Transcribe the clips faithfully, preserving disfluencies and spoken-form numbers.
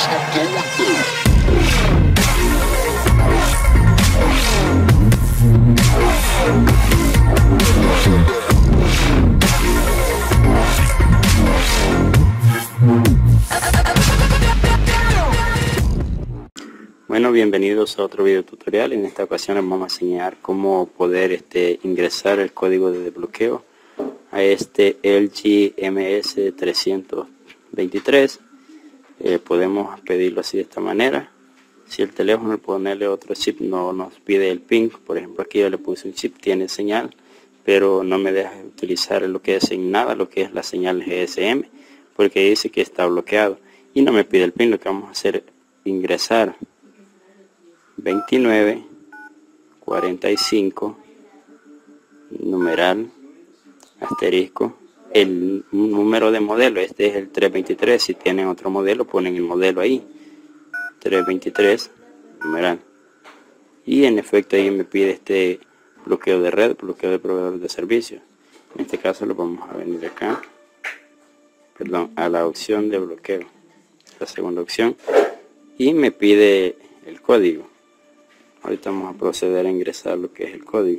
Bueno, bienvenidos a otro video tutorial. En esta ocasión les vamos a enseñar cómo poder este, ingresar el código de desbloqueo a este L G M S trescientos veintitrés. Eh, podemos pedirlo así de esta manera. Si el teléfono, al ponerle otro chip, no nos pide el ping, por ejemplo aquí yo le puse un chip, tiene señal, pero no me deja utilizar lo que es sin nada, lo que es la señal G S M, porque dice que está bloqueado y no me pide el ping. Lo que vamos a hacer es ingresar veintinueve cuarenta y cinco numeral asterisco el número de modelo. Este es el trescientos veintitrés. Si tienen otro modelo, ponen el modelo ahí, trescientos veintitrés numeral, y en efecto ahí me pide este bloqueo de red, bloqueo de proveedor de servicios. En este caso lo vamos a venir acá, perdón, a la opción de bloqueo, la segunda opción, y me pide el código. Ahorita vamos a proceder a ingresar lo que es el código.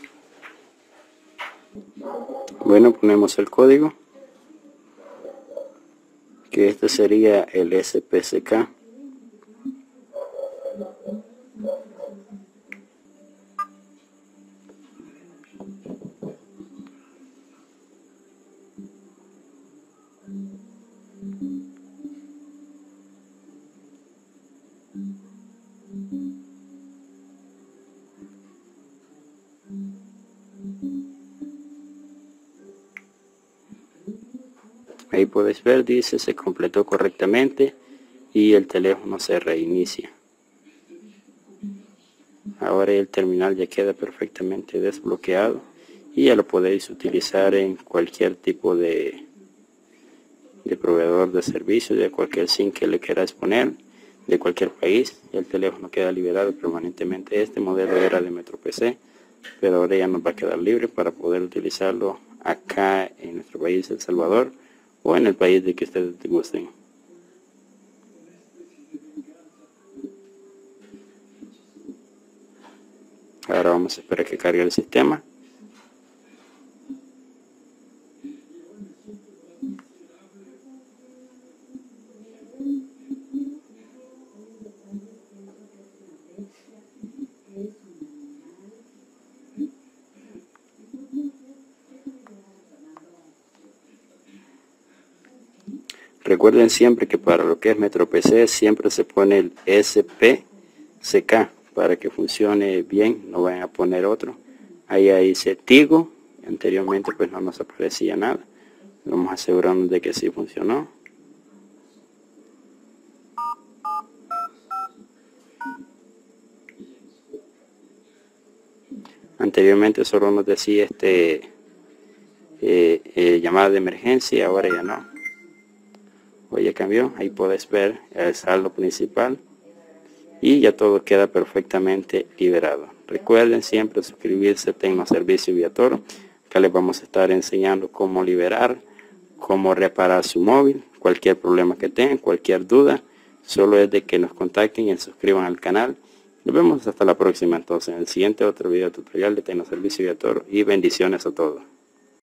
Bueno, ponemos el código, que este sería el S P C K. Ahí podéis ver, dice se completó correctamente y el teléfono se reinicia. Ahora el terminal ya queda perfectamente desbloqueado y ya lo podéis utilizar en cualquier tipo de, de proveedor de servicios, de cualquier SIM que le queráis poner, de cualquier país, y el teléfono queda liberado permanentemente. Este modelo era de MetroPC, pero ahora ya nos va a quedar libre para poder utilizarlo acá en nuestro país, El Salvador, o en el país de que ustedes gusten. Ahora vamos a esperar que cargue el sistema. Recuerden siempre que para lo que es MetroPC siempre se pone el S P C K para que funcione bien, no vayan a poner otro. Ahí dice Tigo, anteriormente pues no nos aparecía nada. Vamos a asegurarnos de que sí funcionó. Anteriormente solo nos decía este eh, eh, llamada de emergencia, ahora ya no. Hoy ya cambió. Ahí podéis ver el saldo principal y ya todo queda perfectamente liberado. Recuerden siempre suscribirse a Tecnoservicio Viator. Acá les vamos a estar enseñando cómo liberar, cómo reparar su móvil, cualquier problema que tengan, cualquier duda, solo es de que nos contacten y se suscriban al canal. Nos vemos hasta la próxima entonces en el siguiente otro video tutorial de Tecnoservicio Viator, y bendiciones a todos.